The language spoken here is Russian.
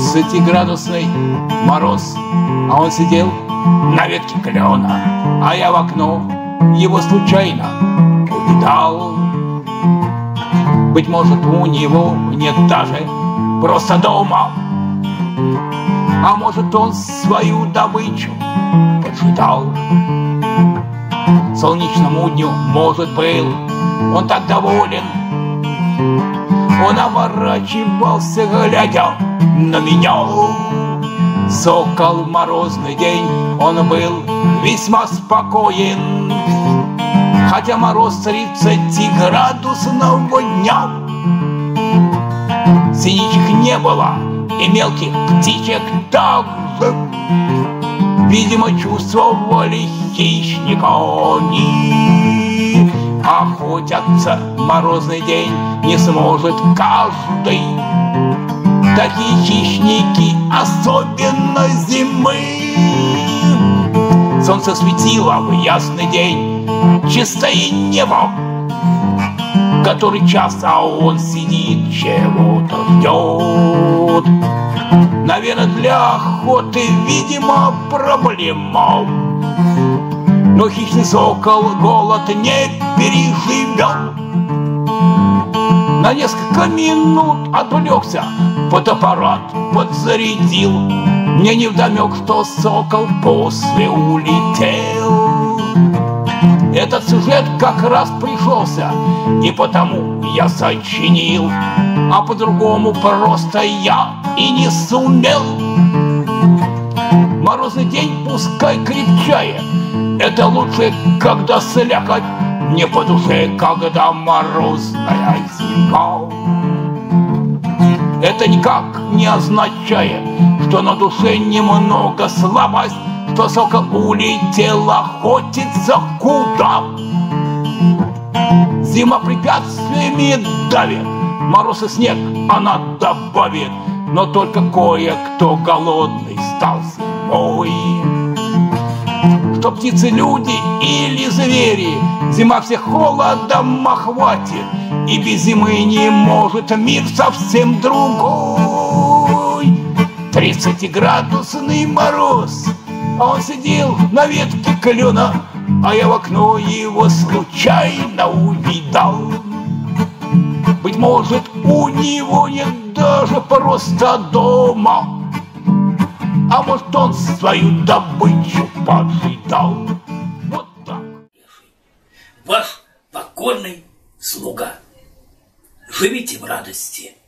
30-градусный мороз, а он сидел на ветке клена, а я в окно его случайно увидал. Быть может, у него нет даже просто дома, а может, он свою добычу поджидал. Солнечному дню, может, был он так доволен, он оборачивался, глядя на меня. Сокол в морозный день, он был весьма спокоен, хотя мороз 30-градусного дня. Синичек не было и мелких птичек также, видимо, чувствовали хищника они. Охотятся в морозный день не сможет каждый, такие хищники, особенно зимы. Солнце светило в ясный день, чистое небо, который час, а он сидит, чего-то ждет. Наверное, для охоты, видимо, проблема, но хищный сокол голод не переживет. На несколько минут отвлекся, фотоаппарат подзарядил. Мне невдомек, что сокол после улетел. Этот сюжет как раз пришелся, и потому я сочинил, а по-другому просто я и не сумел. Морозный день пускай крепчает, это лучше, когда слякоть, не по душе, когда морозная зима. Это никак не означает, что на душе немного слабость, что сокол улетел охотиться куда. Зима препятствиями давит, мороз и снег она добавит, но только кое-кто голодный стал зимой. Что птицы, люди или звери, зима всех холодом охватит, и без зимы не может мир совсем другой. 30-градусный мороз, а он сидел на ветке клена, а я в окно его случайно увидал. Быть может, у него нет даже просто дома, а может, он свою добычу поджидал. Вот так. Ваш покорный слуга. Живите в радости.